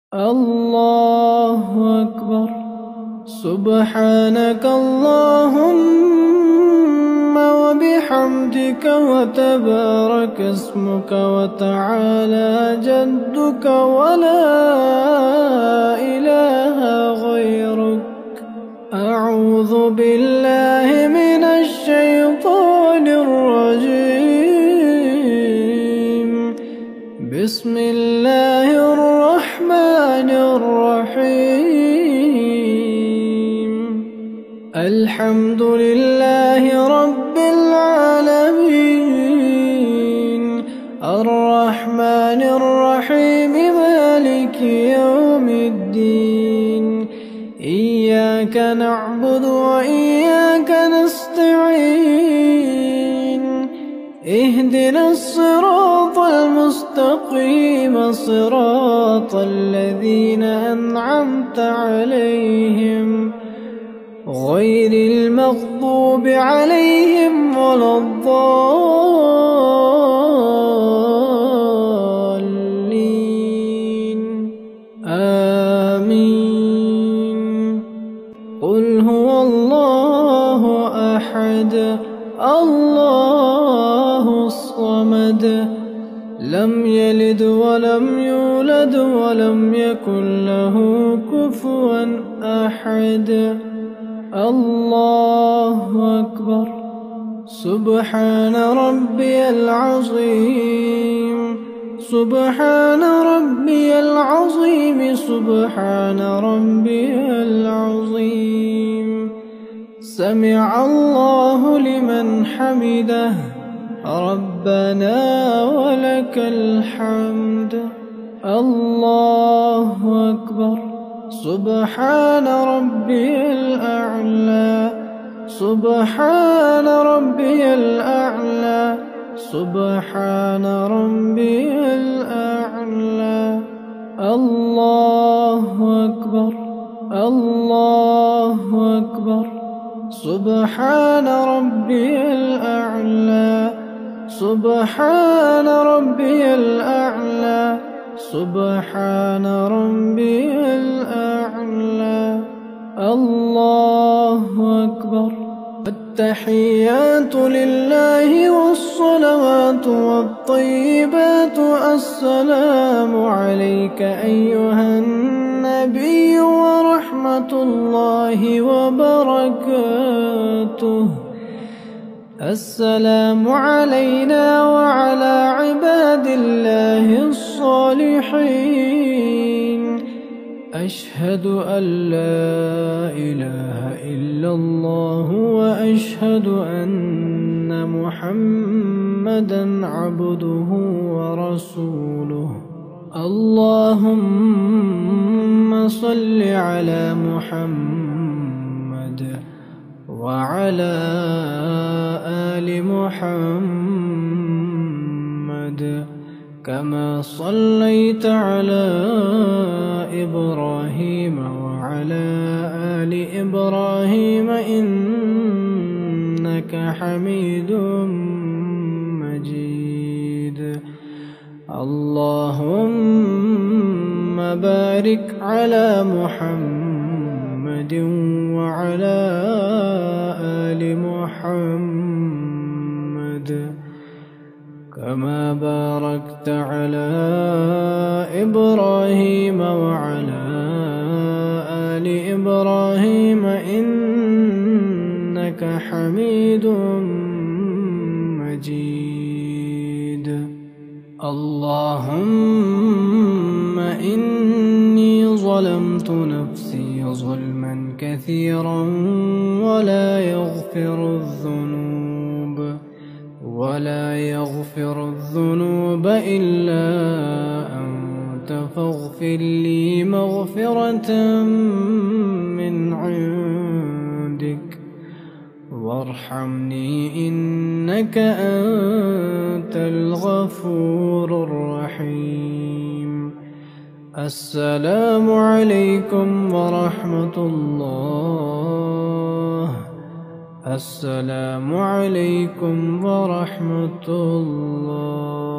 الله أكبر. سبحانك اللهم وبحمدك وتبارك اسمك وتعالى جدك ولا إله غيرك. أعوذ بالله من الشيطان الرجيم. بسم الله الرحمن الرحيم. الحمد لله رب العالمين. الرحمن الرحيم مالك يوم الدين. إياك نعبد وإياك نستعين. اهدنا الصراط المستقيم صراط الذين أنعمت عليهم غير المغضوب عليهم ولا الضالين. آمين. قل هو الله أحد الله الصمد لم يلد ولم يولد ولم يكن له كفوا أحد. الله أكبر. سبحان ربي العظيم. سبحان ربي العظيم. سبحان ربي العظيم. سمع الله لمن حمده. ربنا ولك الحمد. الله أكبر. سبحان ربي الأعلى. سبحان ربي الأعلى. سبحان ربي الأعلى. الله أكبر. الله أكبر. سبحان ربي الأعلى. سبحان ربي الأعلى. سبحان ربي الأعلى. الله أكبر. التحيات لله والصلوات والطيبات. السلام عليك أيها النبي ورحمة الله وبركاته. السلام علينا وعلى عباد الله الصالحين. أشهد أن لا إله إلا الله وأشهد أن محمدًا عبده ورسوله. اللهم صل على محمد وعلى آل محمد كما صليت على إبراهيم وعلى آل إبراهيم إنك حميد مجيد. اللهم بارك على محمد وعلى آل محمد كما باركت على إبراهيم وعلى آل إبراهيم إنك حميد مجيد. اللهم إني ظلمت نفسي ظلما كثيرا ولا يغفر الذنوب إلا أنت فاغفر لي مغفرة من عندك وارحمني إنك أنت الغفور الرحيم. السلام عليكم ورحمة الله. السلام عليكم ورحمة الله.